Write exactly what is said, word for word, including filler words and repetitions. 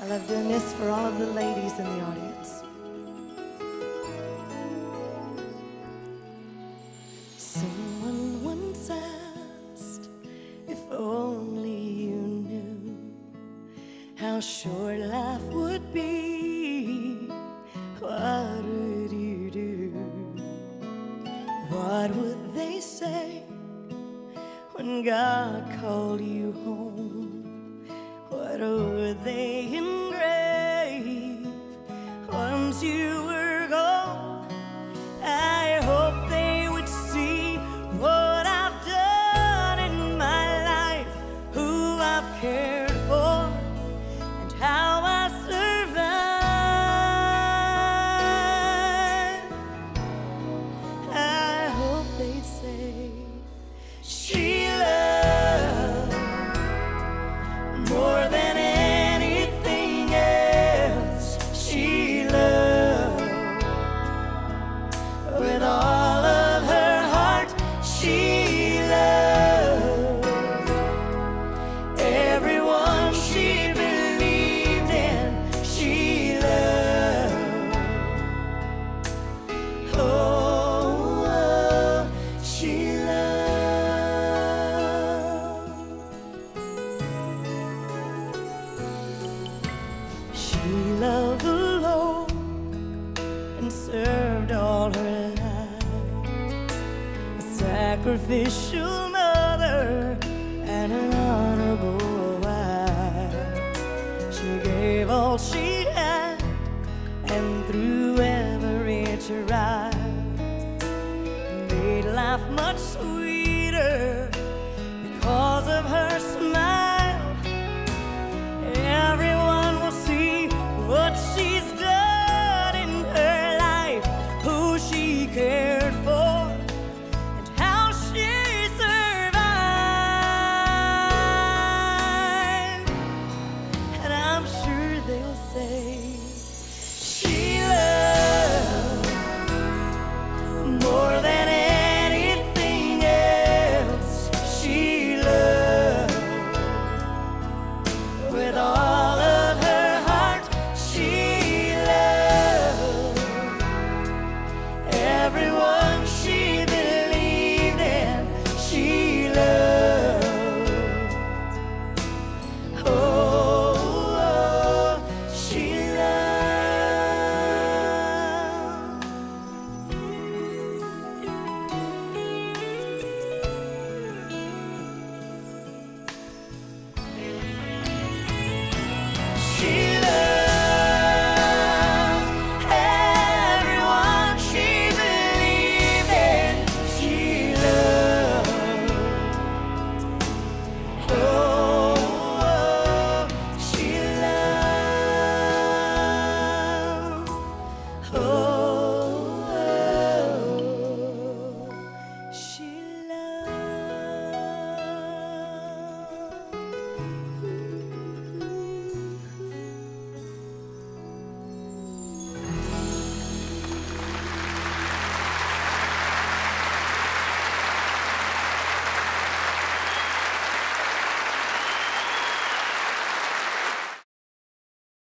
love doing this for all of the ladies in the audience. Someone once asked if only you knew how short life would be, what would you do? What would they say when God called you home? What would they engrave once you were gone? I hope they would see what I've done in my life, who I've cared for, and how I survived. I hope they'd say she loved more than anything else. She loved with all of her heart. She loved everyone she believed in. She loved, oh, oh, she loved. She loved the Lord and served all her life, a sacrificial mother and an honorable wife. She gave all she had, and through every trial made life much sweeter because of her smile.